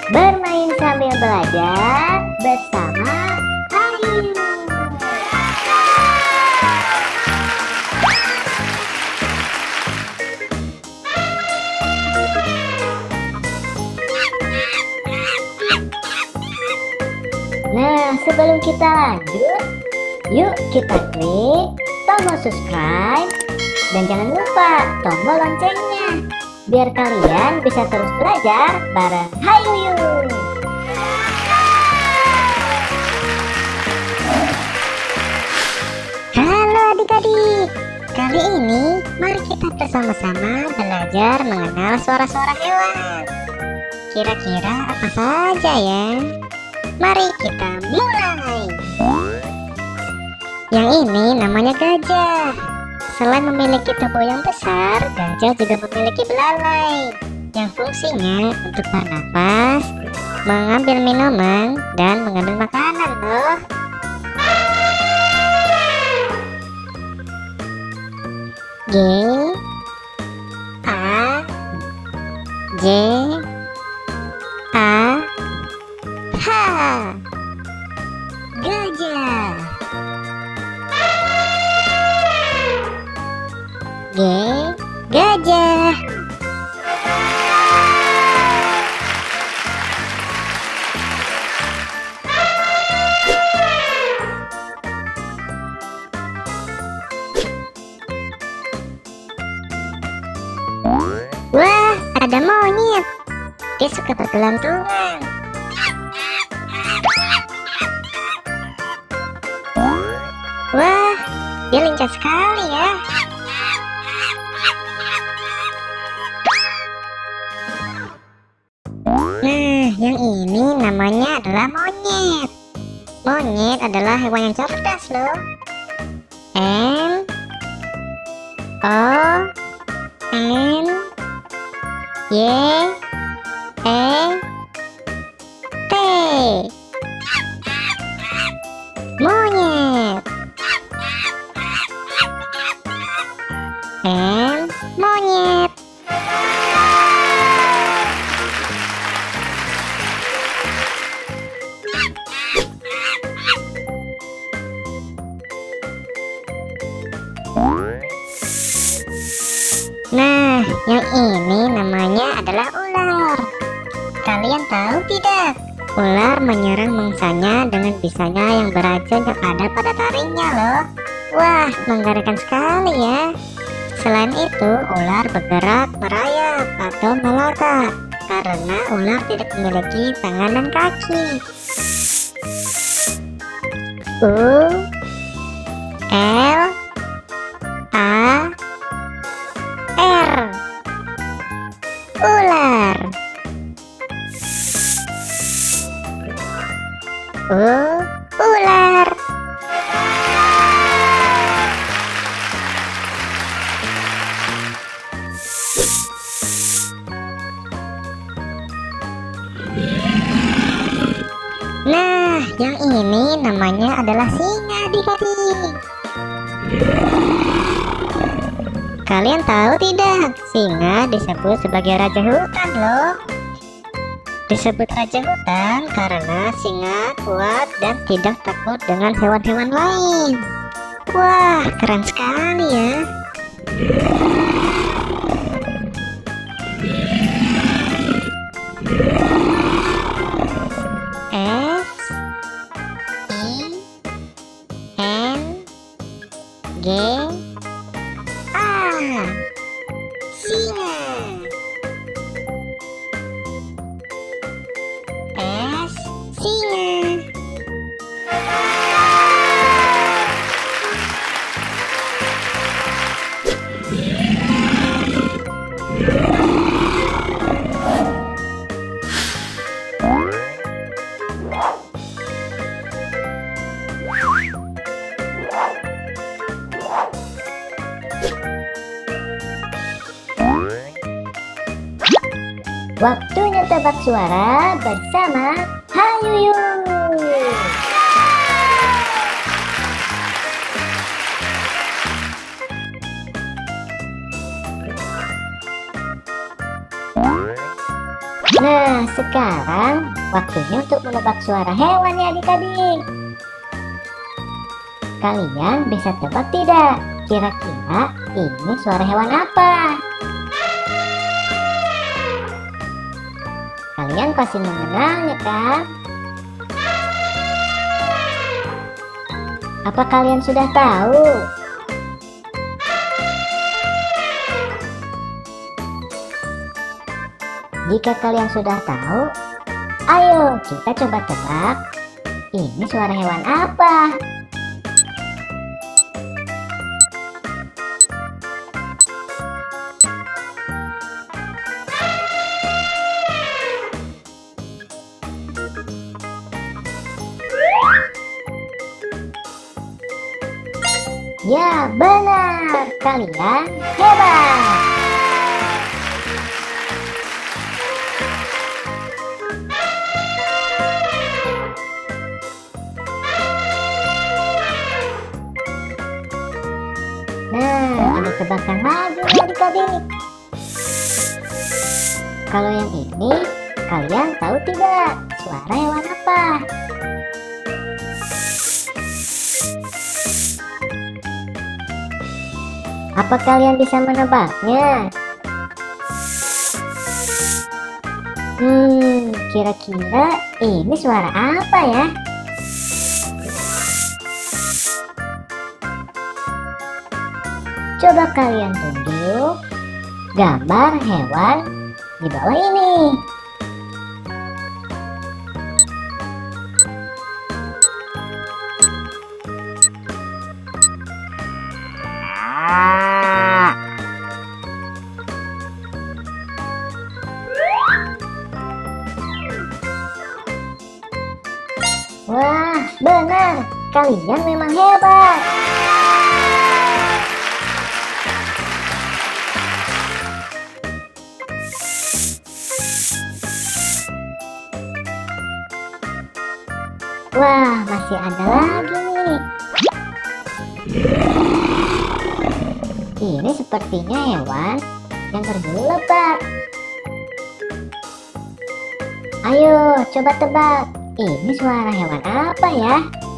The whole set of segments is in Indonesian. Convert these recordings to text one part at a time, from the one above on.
Bermain sambil belajar bersama Ayu. Nah, sebelum kita lanjut, yuk kita klik tombol subscribe dan jangan lupa tombol loncengnya biar kalian bisa terus belajar bareng Hayuyu. Halo adik-adik, kali ini mari kita bersama-sama belajar mengenal suara-suara hewan. Kira-kira apa saja ya? Mari kita mulai. Yang ini namanya gajah. Selain memiliki tubuh yang besar, gajah juga memiliki belalai yang fungsinya untuk bernafas, mengambil minuman, dan mengambil makanan loh. G A J A H, gajah. G, gajah. Wah, ada monyet. Dia suka bergelantungan. Wah, dia lincah sekali ya. Nah, yang ini namanya adalah monyet. Monyet adalah hewan yang cerdas loh. M O N Y E T, monyet. M, monyet. Nah, yang ini namanya adalah ular. Kalian tahu tidak? Ular menyerang mangsanya dengan bisanya yang beracun yang ada pada taringnya loh. Wah, mengerikan sekali ya. Selain itu, ular bergerak, merayap, atau melata karena ular tidak memiliki tangan dan kaki. U L A R, ular. Ular. Nah, yang ini namanya adalah singa adik-adik. Kalian tahu tidak, singa disebut sebagai raja hutan loh. Disebut raja hutan karena singa kuat dan tidak takut dengan hewan-hewan lain. Wah, keren sekali ya. S I N G A, singa. S, singa. Waktunya tebak suara bersama Hayuyu. Nah, sekarang waktunya untuk menebak suara hewan ya adik-adik. Kalian bisa tebak tidak? Kira-kira ini suara hewan apa? Kalian pasti mengenal ya kan? Apa kalian sudah tahu? Jika kalian sudah tahu, ayo kita coba tebak. Ini suara hewan apa? Ya, benar. Kalian hebat. Nah, ada tebakan lagi adik-adik. Kalau yang ini, kalian tahu tidak suara hewan apa? Apa kalian bisa menebaknya? Kira-kira ini suara apa ya? Coba kalian tunjuk gambar hewan di bawah ini. Wah, benar. Kalian memang hebat. Wah, masih ada lagi nih. Ini sepertinya hewan yang berbulu lebat. Ayo, coba tebak. Ini suara hewan apa ya?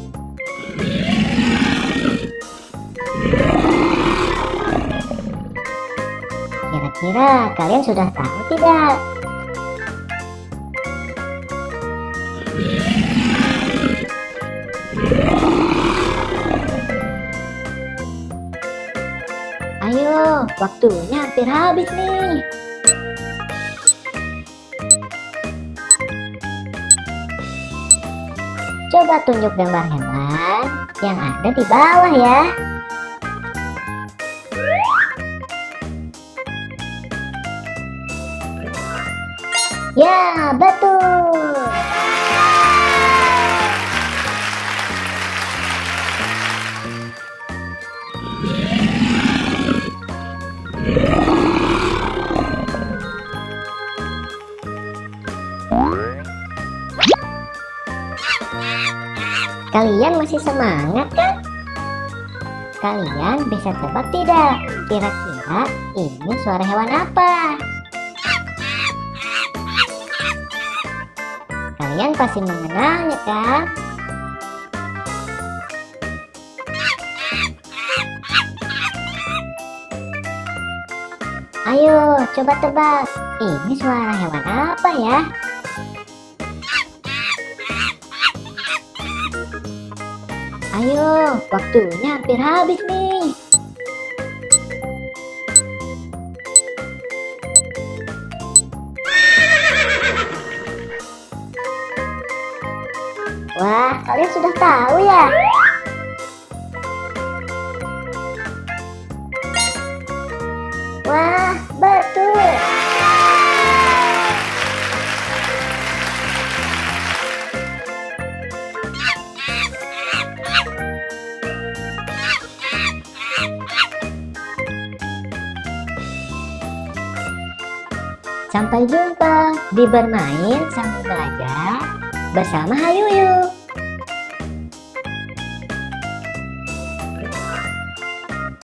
Kira-kira kalian sudah tahu tidak? Ayo, waktunya hampir habis nih. Coba tunjuk gambar hewan yang ada di bawah ya. Ya, betul. Kalian masih semangat kan? Kalian bisa tebak tidak? Kira-kira ini suara hewan apa? Kalian pasti mengenalnya kan? Ayo, coba tebak. Ini suara hewan apa ya? Ayo, waktunya hampir habis nih. Wah, kalian sudah tahu ya? Wah, betul. Sampai jumpa di Bermain Sambil Belajar bersama Hayuyu.